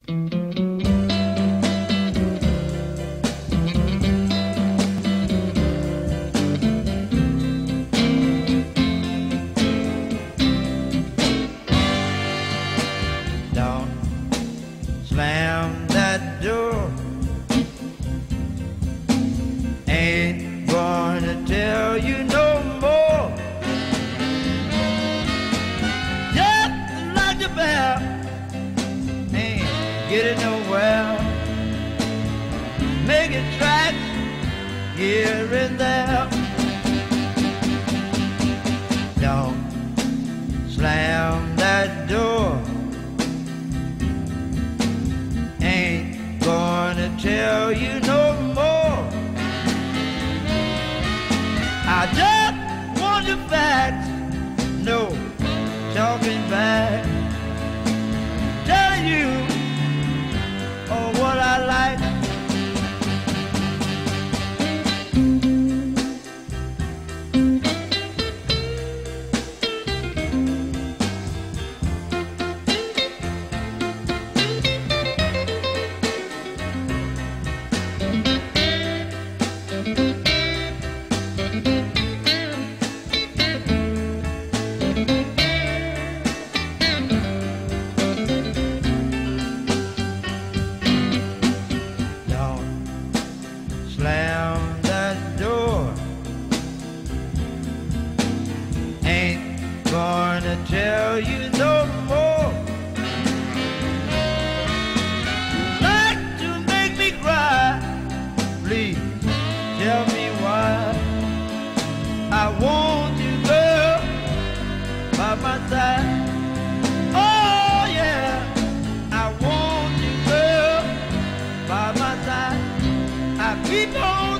Don't slam that door. Ain't gonna tell you no more. Just like a bear, ain't getting nowhere. Making tracks here and there. Don't slam that door. Ain't gonna tell you no more. I just want the facts, no talking back. Tell you what I like. Slam that door. Ain't gonna tell you no more. Like to make me cry. Please tell me why. I want you, girl, by my side. Oh yeah, I want you, girl, by my side. I keep on